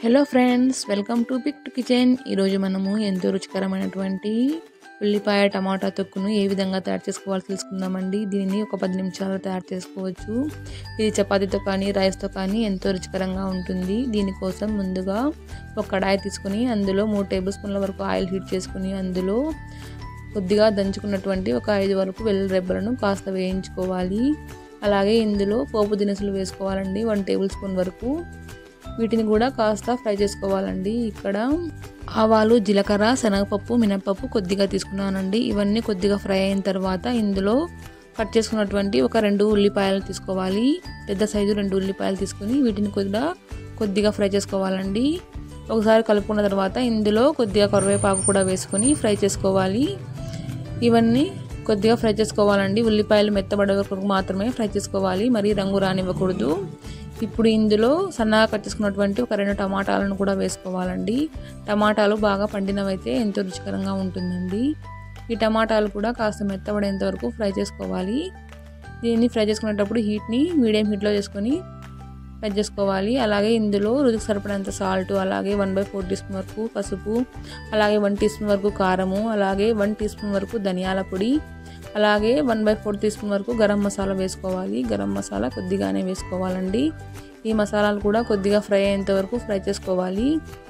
Hello friends, welcome to big kitchen. ఈరోజు మనము ఎంతో రుచికరమైనటువంటి ఉల్లిపాయ టమాటా తొక్కును ఏ విధంగా తయారు చేసుకోవాలో తెలుసుకుందామండి. దీనిని ఒక 10 నిమిషాల్లో తయారు చేసుకోవచ్చు. ఇది చపాతీతో కానీ రైస్తో కానీ ఎంతో రుచికరంగా ఉంటుంది. దీనికోసం ముందుగా ఒక కడాయి తీసుకుని అందులో 3 టేబుల్ స్పూన్ల వరకు ఆయిల్ హీట్ చేసుకుని అందులో కొద్దిగా దంచుకున్నటువంటి ఒక 5 వరకు వెల్లుల్లి రెబ్బలను కాస్త వేయించుకోవాలి. అలాగే ఇందులో పోపు దినుసులు వేసుకోవాలండి, 1 టేబుల్ స్పూన్ వరకు. వీటిని కూడా కాస్త ఫ్రై చేసుకోవాలండి. ఇక్కడ ఆవాలు, జీలకర్ర, శనగపప్పు, మినపప్పు కొద్దిగా తీసుకున్నానండి. ఇవన్నీ కొద్దిగా ఫ్రై అయిన తర్వాత ఇందులో కట్ చేసుకున్నటువంటి ఒక 2 ఉల్లిపాయలు తీసుకోవాలి. పెద్ద సైజు 2 ఉల్లిపాయలు తీసుకుని వీటిని కొద్దిగా ఫ్రై చేసుకోవాలండి. ఒకసారి కలుపుకున్న తర్వాత ఇందులో కొద్దిగా కరివేపాకు కూడా వేసుకొని ఫ్రై చేసుకోవాలి. ఇవన్నీ కొద్దిగా ఫ్రై చేసుకోవాలండి. ఉల్లిపాయలు మెత్తబడే వరకు మాత్రమే ఫ్రై చేసుకోవాలి, మరి రంగు రానివ్వకూడదు. ఇప్పుడు ఇందులో సన్నగా కట్ చేసుకున్నటువంటి ఒక 2 టమాటాలను కూడా వేసుకోవాలండి. టమాటాలు బాగా పండినవైతే ఎంతో రుచికరంగా ఉంటుందండి. ఈ టమాటాలు కూడా కాస్త మెత్తబడేంత వరకు ఫ్రై చేసుకోవాలి. దీన్ని ఫ్రై చేసుకునేటప్పుడు హీట్ని మీడియం హీట్లో చేసుకొని ఫ్రై చేసుకోవాలి. అలాగే ఇందులో రుచికి సరిపడంత సాల్ట్, అలాగే 1/4 టీ స్పూన్ వరకు పసుపు, అలాగే 1 టీ స్పూన్ వరకు కారము, అలాగే 1 టీ స్పూన్ వరకు ధనియాల పొడి, అలాగే 1/4 టీ స్పూన్ వరకు గరం మసాలా వేసుకోవాలి. గరం మసాలా కొద్దిగానే వేసుకోవాలండి. ఈ మసాలాలు కూడా కొద్దిగా ఫ్రై అయ్యేంత వరకు ఫ్రై చేసుకోవాలి.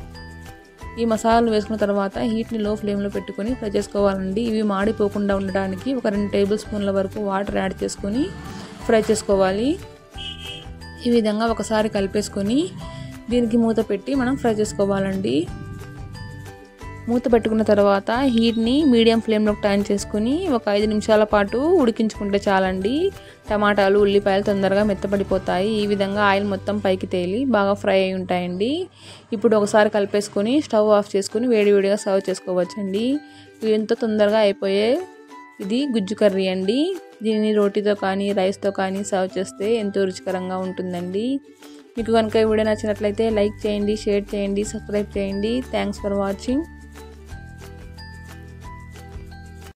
ఈ మసాలాలు వేసుకున్న తర్వాత హీట్ని లో ఫ్లేమ్లో పెట్టుకొని ఫ్రై చేసుకోవాలండి. ఇవి మాడిపోకుండా ఉండడానికి ఒక 2 టేబుల్ స్పూన్ల వరకు వాటర్ యాడ్ చేసుకొని ఫ్రై చేసుకోవాలి. ఈ విధంగా ఒకసారి కలిపేసుకొని దీనికి మూత పెట్టి మనం ఫ్రై చేసుకోవాలండి. మూత పెట్టుకున్న తర్వాత హీట్ని మీడియం ఫ్లేమ్లోకి టర్న్ చేసుకుని ఒక 5 నిమిషాల పాటు ఉడికించుకుంటే చాలండి. టమాటాలు, ఉల్లిపాయలు తొందరగా మెత్తపడిపోతాయి. ఈ విధంగా ఆయిల్ మొత్తం పైకి తేలి బాగా ఫ్రై అయి ఉంటాయండి. ఇప్పుడు ఒకసారి కలిపేసుకొని స్టవ్ ఆఫ్ చేసుకుని వేడివేడిగా సర్వ్ చేసుకోవచ్చండి. ఎంతో తొందరగా అయిపోయే ఇది గుజ్జు కర్రీ అండి. దీనిని రోటీతో కానీ రైస్తో కానీ సర్వ్ చేస్తే ఎంతో రుచికరంగా ఉంటుందండి. మీకు కనుక ఈ వీడియో నచ్చినట్లయితే లైక్ చేయండి, షేర్ చేయండి, సబ్స్క్రైబ్ చేయండి. Thanks for watching.